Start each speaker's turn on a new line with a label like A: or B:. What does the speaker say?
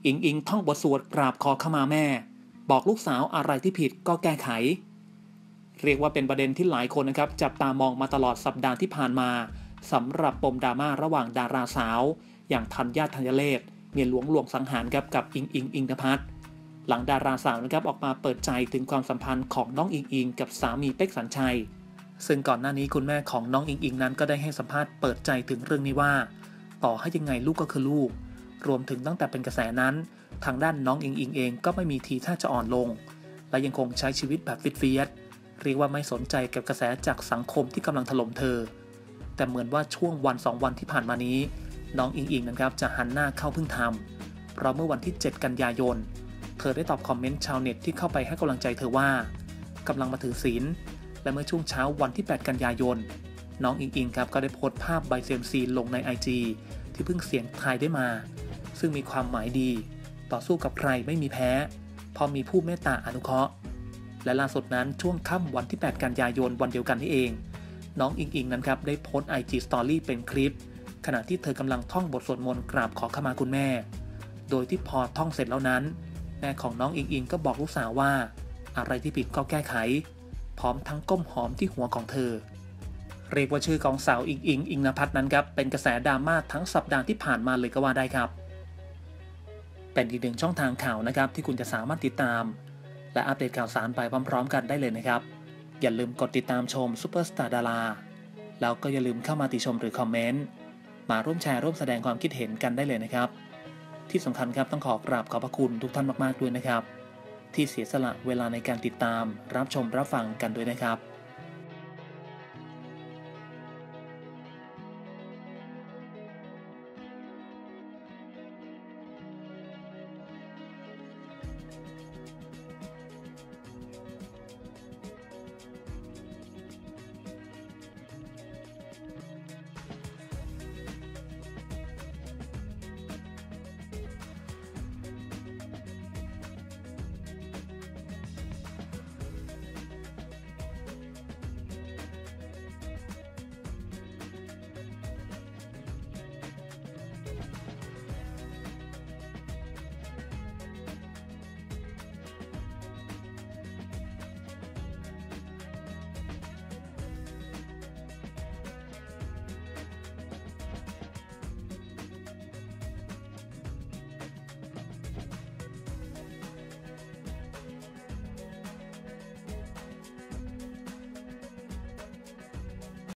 A: อิงอิงท่องบทสวดกราบขอขมาแม่บอกลูกสาวอะไรที่ผิดก็แก้ไขเรียกว่าเป็นประเด็นที่หลายคนนะครับจับตามองมาตลอดสัปดาห์ที่ผ่านมาสำหรับปมดราม่าระหว่างดาราสาวอย่างธัญญา ธัญเลศเมียหลวงลวงสังหารครับกับอิงอิงอิงนภัสหลังดาราสาวนะครับออกมาเปิดใจถึงความสัมพันธ์ของน้องอิงอิงกับสามีเป๊กสัญชัยซึ่งก่อนหน้านี้คุณแม่ของน้องอิงอิงนั้นก็ได้ให้สัมภาษณ์เปิดใจถึงเรื่องนี้ว่าต่อให้ยังไงลูกก็คือลูกรวมถึงตั้งแต่เป็นกระแสนั้นทางด้านน้องอิงอิงเองก็ไม่มีทีท่าจะอ่อนลงและยังคงใช้ชีวิตแบบฟิตเฟียสเรียกว่าไม่สนใจกับกระแสจากสังคมที่กำลังถล่มเธอแต่เหมือนว่าช่วงวัน2 วันที่ผ่านมานี้น้องอิงอิงนะครับจะหันหน้าเข้าพึ่งทำเพราะเมื่อวันที่7 กันยายนเธอได้ตอบคอมเมนต์ชาวเน็ตที่เข้าไปให้กำลังใจเธอว่ากำลังมาถือศีลและเมื่อช่วงเช้าวันที่8 กันยายนน้องอิงอิงครับก็ได้โพสต์ภาพใบเซียมซีลงใน IG ที่เพิ่งเสี่ยงทายได้มาซึ่งมีความหมายดีต่อสู้กับใครไม่มีแพ้พอมีผู้เมตตาอนุเคราะห์และล่าสุดนั้นช่วงค่ำวันที่8 กันยายนวันเดียวกันนี่เองน้องอิงอิงนั้นครับได้โพสต์ IG Story เป็นคลิปขณะที่เธอกำลังท่องบทสวดมนต์กราบขอขมาคุณแม่โดยที่พอท่องเสร็จแล้วนั้นแม่ของน้องอิงอิงก็บอกลูกสาวว่าอะไรที่ผิดก็แก้ไขพร้อมทั้งก้มหอมที่หัวของเธอเรียกว่าชื่อของสาวอิงอิงอิงนภัสนั้นครับเป็นกระแสดราม่าทั้งสัปดาห์ที่ผ่านมาเลยก็ว่าได้ครับเป็นอีกหนึ่งช่องทางข่าวนะครับที่คุณจะสามารถติดตามและอัปเดตข่าวสารไปพร้อมๆกันได้เลยนะครับอย่าลืมกดติดตามชมซุปเปอร์สตาร์ดาราแล้วก็อย่าลืมเข้ามาติชมหรือคอมเมนต์มาร่วมแชร์ร่วมแสดงความคิดเห็นกันได้เลยนะครับที่สำคัญครับต้องขอกราบขอบพระคุณทุกท่านมากๆด้วยนะครับที่เสียสละเวลาในการติดตามรับชมรับฟังกันด้วยนะครับ